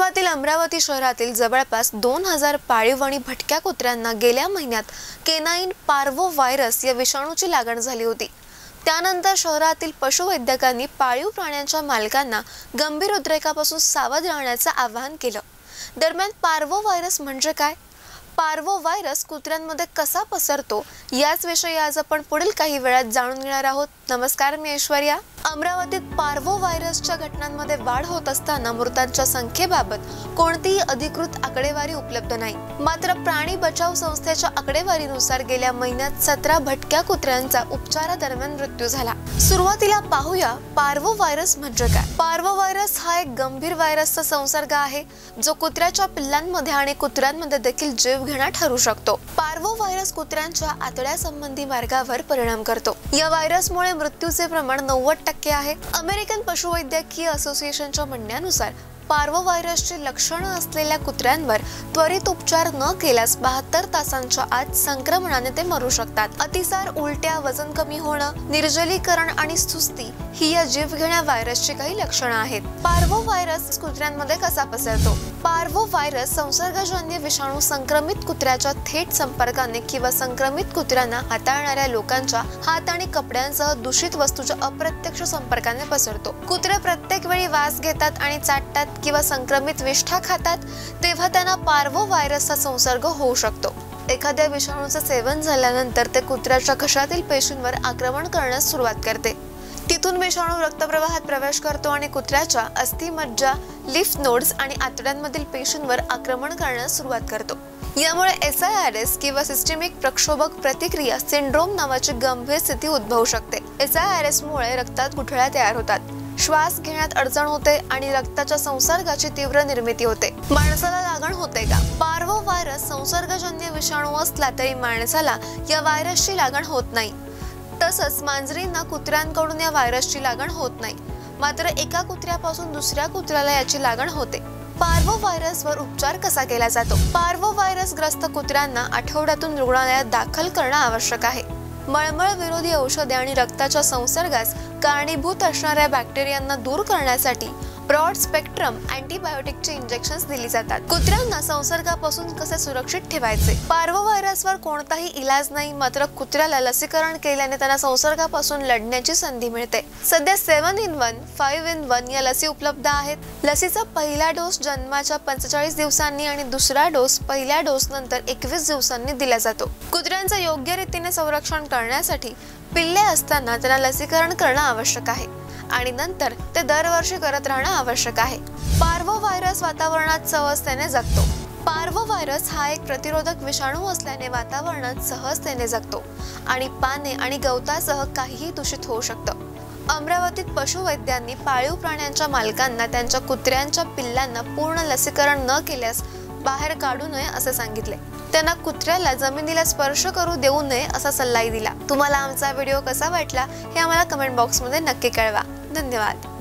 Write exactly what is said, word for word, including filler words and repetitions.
विदर्भातील अमरावती शहरातील जवळपास दोन हजार पाळीव आणि भटक्या कुत्र्यांना गेल्या महिन्यात केनाईन पार्वो व्हायरस या विषाणूची लागण झाली होती। त्यानंतर शहरातील पशुवैद्यकांनी पाळीव प्राण्यांच्या मालकांना गंभीर उद्रेकापासून सावध राहण्याचे आवाहन केलं। दरम्यान पार्वो व्हायरस म्हणजे काय, पार्वो व्हायरस कुत्र्यांमध्ये कसा पसरतो याच विषयी आज आपण पुढील काही वेळात जाणून घेणार आहोत। नमस्कार, मी ऐश्वर्या। अमरावतीत पार्वो व्हायरसच्या घटनांमध्ये वाढ होत असताना मृतांच्या संख्येबाबत कोणतीही अधिकृत आकडेवारी उपलब्ध नाही। मात्र प्राणी बचाव संस्थेच्या आकडेवारीनुसार गेल्या महिन्यात सतरा भटक्या कुत्र्यांचा उपचारादरम्यान मृत्यू झाला। सुरुवातीला पाहूया पार्वो व्हायरस म्हणजे काय। पार्वो व्हायरस हा एक गंभीर व्हायरसचा संसर्ग आहे जो कुत्र्याच्या पिल्लांमध्ये आणि कुत्र्यांमध्ये देखील जीव घेणा ठरू शकतो। पार्वो व्हायरस कुत्र्यांच्या आतड्या संबंधी मार्गावर परिणाम करतो। या व्हायरसमुळे मृत्यूचे प्रमाण नव्वद टक्के आहे। अमेरिकन पशुवैद्यकीय असोसिएशनच्या म्हणण्यानुसार पार्वो व्हायरसची लक्षणे असलेल्या कुत्र्यांवर त्वरित उपचार न केल्यास बहात्तर तासांच्या आत संक्रमणाने ते मरू शकतात। अतिसार, उलट्या, वजन कमी होणं, निर्जलीकरण आणि सुस्ती ही या जीवघेण्या व्हायरसची काही लक्षणे आहेत। पार्वो व्हायरस कुत्र्यांमध्ये कसा पसरतो? पार्वो व्हायरस संसर्गजन्य विषाणू संक्रमित कुत्र्याच्या थेट संपर्काने किंवा संक्रमित कुत्र्यांना हाताळणाऱ्या लोकांच्या हात आणि कपड्यांसह दूषित वस्तूच्या अप्रत्यक्ष संपर्काने पसरतो। कुत्रे प्रत्येक वेळी वास घेतात आणि चाटतात किंवा संक्रमित विष्ठा खातात तेव्हा त्यांना पार्वो व्हायरसचा संसर्ग होऊ शकतो। एखाद्या विषाणूचे सेवन झाल्यानंतर ते कुत्र्याच्या घशातील पेशींवर आक्रमण करण्यास सुरुवात करते। तिथून विषाणू रक्तप्रवाहात प्रवेश करतो आणि कुत्र्याच्या अस्थि, मज्जा, लिम्फ नोड्स आणि आतड्यांमधील पेशींवर आक्रमण करण्यास सुरुवात करतो। यामुळे एस आय आर एस किंवा सिस्टेमिक प्रक्षोभक प्रतिक्रिया सिंड्रोम नावाची गंभीर स्थिती उद्भवू शकते। एस आय आर एस मुळे रक्तात गुठळ्या तयार होतात, श्वास घेण्यात अडचण होते आणि रक्ताच्या संसर्गाची तीव्र निर्मिती होते। माणसाला लागण होते का? पार्वो व्हायरस संसर्गजन्य विषाणू असला तरी माणसाला या व्हायरसची लागण होत नाही। तसंच मांजरींना कुत्र्यांकडून या व्हायरसची लागण होत नाही। मात्र एका कुत्र्यापासून दुसऱ्या कुत्र्याला याची लागण होते। पार्वो व्हायरसवर उपचार कसा केला जातो? पार्वो व्हायरस ग्रस्त कुत्र्यांना आठवड्यातून रुग्णालयात दाखल करणं आवश्यक आहे। मळमळ विरोधी औषधे आणि रक्ताच्या संसर्गास कारणीभूत असणाऱ्या बॅक्टेरियांना दूर करण्यासाठी ब्रॉड स्पेक्ट्रम अँटीबायोटिकचे इंजेक्शन्स दिली जातात। कुत्र्यांना संसर्गापासून कसे सुरक्षित ठेवायचे? पार्वो व्हायरसवर कोणताही इलाज नाही, मात्र कुत्र्याला लसीकरण केल्याने त्यांना संसर्गापासून लढण्याची संधी मिळते। सध्या seven in one, five in one या लसी उपलब्ध आहेत। लसीचा पहिला डोस जन्माच्या पंचेचाळीस दिवसांनी आणि दुसरा डोस पहिल्या डोस नंतर एकवीस दिवसांनी दिला जातो। कुत्र्यांचे योग्य रीतीने संरक्षण करण्यासाठी पिल्ले असताना त्यांना लसीकरण करणं आवश्यक आहे आणि नंतर ते दरवर्षी करत राहणं आवश्यक आहे। पार्वो व्हायरस वातावरणात सहजतेने जगतो। पार्वो व्हायरस हा एक प्रतिरोधक विषाणू असल्याने वातावरणात सहजतेने जगतो आणि पाने आणि गवतासह काहीही दूषित होऊ शकतं। अमरावतीत पशुवैद्यांनी पाळीव प्राण्यांच्या मालकांना त्यांच्या कुत्र्यांच्या पिल्लांना पूर्ण लसीकरण न केल्यास बाहेर काढू नये असे सांगितले। त्यांना कुत्र्याला जमिनीला स्पर्श करू देऊ नये असा सल्लाही दिला। तुम्हाला आमचा व्हिडिओ कसा वाटला हे आम्हाला कमेंट बॉक्समध्ये नक्की कळवा। धन्यवाद।